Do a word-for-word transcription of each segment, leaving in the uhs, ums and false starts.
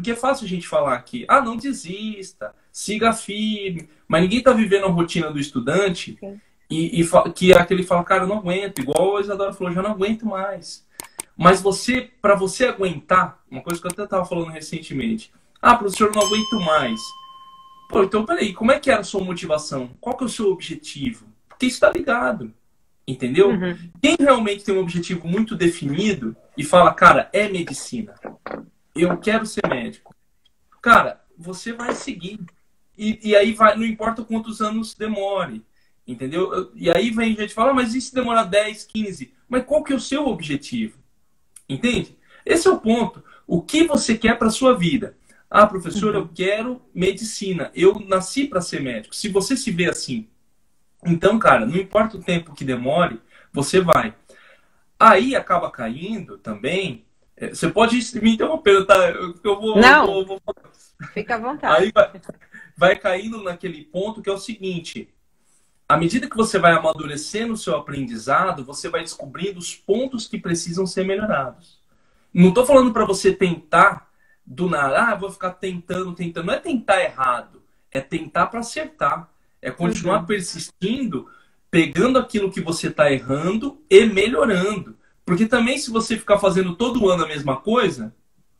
Porque é fácil a gente falar aqui, ah, não desista, siga firme, mas ninguém está vivendo a rotina do estudante e, e que é aquele fala, cara, eu não aguento, igual a Isadora falou, já não aguento mais. Mas você, para você aguentar, uma coisa que eu até estava falando recentemente, ah, professor, eu não aguento mais. Pô, então peraí, como é que era a sua motivação? Qual que é o seu objetivo? Porque isso está ligado, entendeu? Uhum. Quem realmente tem um objetivo muito definido e fala, cara, é medicina, eu quero ser médico. Cara, você vai seguir. E, e aí vai, não importa quantos anos demore, entendeu? E aí vem gente fala, ah, mas e se demorar dez, quinze? Mas qual que é o seu objetivo? Entende? Esse é o ponto. O que você quer para sua vida? Ah, professor, uhum. eu quero medicina. Eu nasci para ser médico. Se você se vê assim, então, cara, não importa o tempo que demore, você vai. Aí acaba caindo também. Você pode me interromper, tá? Eu, eu vou, não, eu vou, vou... fica à vontade. Aí vai, vai caindo naquele ponto que é o seguinte. À medida que você vai amadurecendo o seu aprendizado, você vai descobrindo os pontos que precisam ser melhorados. Não estou falando para você tentar do nada, ah, vou ficar tentando, tentando. Não é tentar errado, é tentar para acertar. É continuar uhum. persistindo, pegando aquilo que você está errando e melhorando. Porque também se você ficar fazendo todo ano a mesma coisa,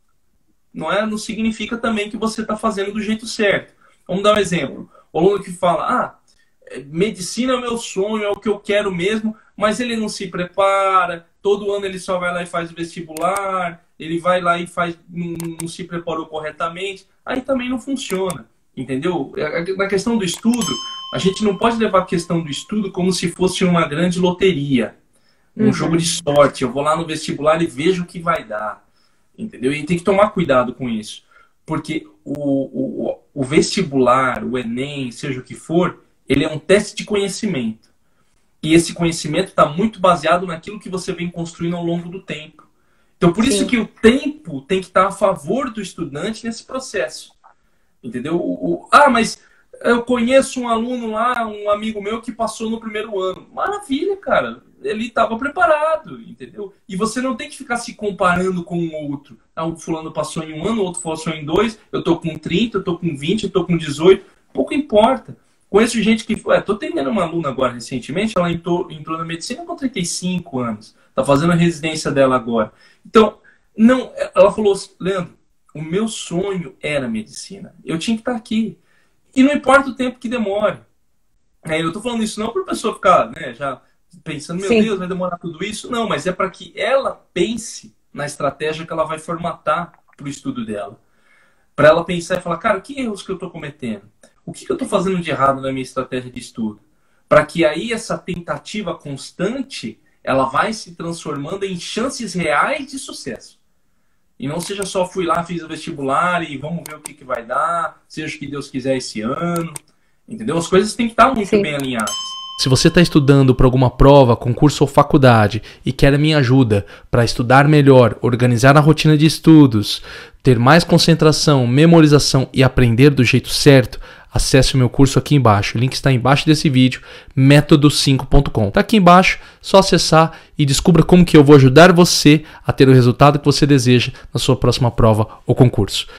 não, é, não significa também que você está fazendo do jeito certo. Vamos dar um exemplo. O aluno que fala, ah, medicina é o meu sonho, é o que eu quero mesmo, mas ele não se prepara, todo ano ele só vai lá e faz o vestibular, ele vai lá e faz, não, não se preparou corretamente, aí também não funciona, entendeu? Na questão do estudo, a gente não pode levar a questão do estudo como se fosse uma grande loteria, um uhum. jogo de sorte, eu vou lá no vestibular e vejo o que vai dar, entendeu? E tem que tomar cuidado com isso, porque o, o, o vestibular, o Enem, seja o que for, ele é um teste de conhecimento. E esse conhecimento está muito baseado naquilo que você vem construindo ao longo do tempo. Então, por Sim. isso que o tempo tem que estar a favor do estudante nesse processo. Entendeu? O, o, ah, mas eu conheço um aluno lá, um amigo meu que passou no primeiro ano. Maravilha, cara. Ele estava preparado, entendeu? E você não tem que ficar se comparando com o outro. Ah, o fulano passou em um ano, o outro passou em dois. Eu estou com trinta, eu estou com vinte, eu estou com dezoito. Pouco importa. Conheço gente que... Estou atendendo uma aluna agora recentemente, ela entrou, entrou na medicina com trinta e cinco anos. Está fazendo a residência dela agora. Então, não, ela falou, Leandro, o meu sonho era medicina. Eu tinha que estar aqui. E não importa o tempo que demore. É, eu estou falando isso não para a pessoa ficar, né, já pensando, meu Sim. Deus, vai demorar tudo isso. Não, mas é para que ela pense na estratégia que ela vai formatar para o estudo dela. Para ela pensar e falar, cara, que erros que eu estou cometendo? O que, que eu estou fazendo de errado na minha estratégia de estudo? Para que aí essa tentativa constante, ela vai se transformando em chances reais de sucesso. E não seja só fui lá, fiz o vestibular e vamos ver o que, que vai dar, seja o que Deus quiser esse ano. Entendeu? As coisas têm que estar muito Sim. bem alinhadas. Se você está estudando para alguma prova, concurso ou faculdade e quer a minha ajuda para estudar melhor, organizar a rotina de estudos, ter mais concentração, memorização e aprender do jeito certo, acesse o meu curso aqui embaixo. O link está embaixo desse vídeo, método cinco ponto com. Está aqui embaixo, só acessar e descubra como que eu vou ajudar você a ter o resultado que você deseja na sua próxima prova ou concurso.